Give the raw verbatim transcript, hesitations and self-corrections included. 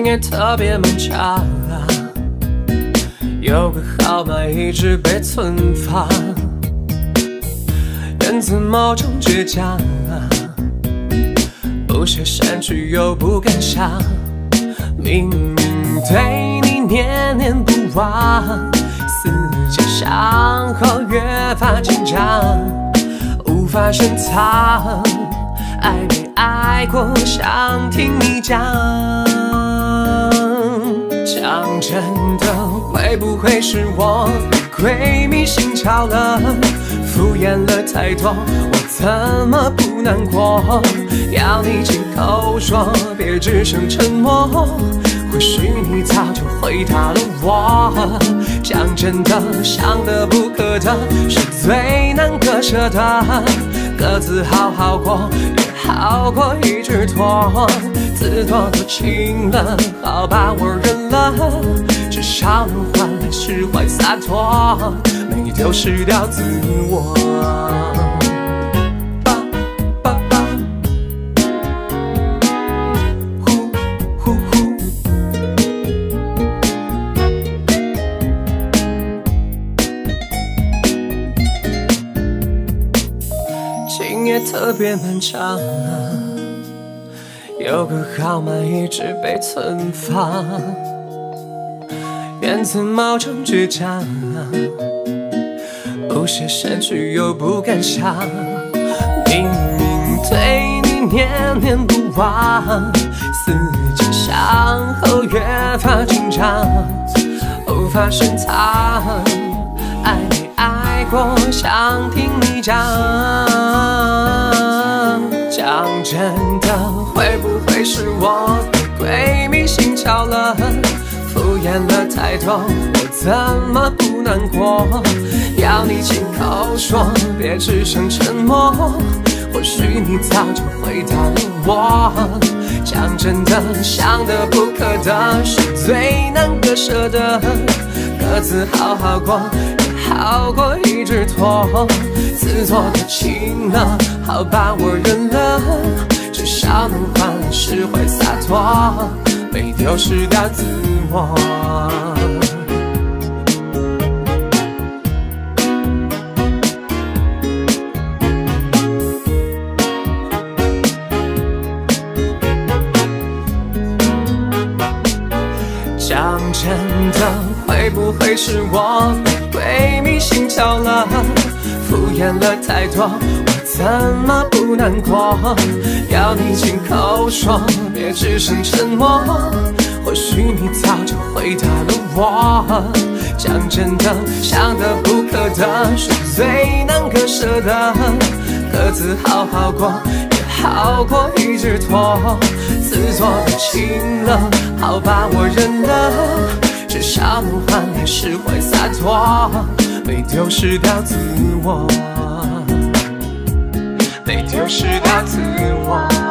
今夜特别漫长，有个号码一直被存放，言辞某种倔强，不屑删去又不敢想，明明对你念念不忘，思前想后越发紧张，无法深藏，爱没爱过想听你讲，讲真的会不会是我鬼迷心窍了，敷衍了太多，我怎么不难过，要你亲口说别只剩沉默，或许你早就回答了我，讲真的想得不可得是最难割舍的，各自好好过也好过一直拖，自作多情了，好吧我认了，至少能换来释怀洒脱，没丢失掉自我。今夜特别漫长，有个号码一直被存放，言辞某种倔强，不屑删去又不敢想，明明对你念念不忘，思前想后越发紧张，无法深藏，爱没爱过想听你讲，讲真的会不会是我鬼迷心窍了，敷衍了太多，我怎么不难过，要你亲口说别只剩沉默，或许你早就回答了我，讲真的想得不可得是最难割舍的，各自好好过也好过一直拖，自作多情了，好吧我认了，至少能换来释怀洒脱，没丢失掉自我。讲真的会不会是我鬼迷心窍了，敷衍了太多，我怎么不难过，要你亲口说别只剩沉默，或许你早就回答了我，讲真的想得不可得是最难割舍的，各自好好过也好过一直拖，自作多情了，好吧我认了，至少能换来释怀洒脱，没丢失掉自我，没丢失掉自我。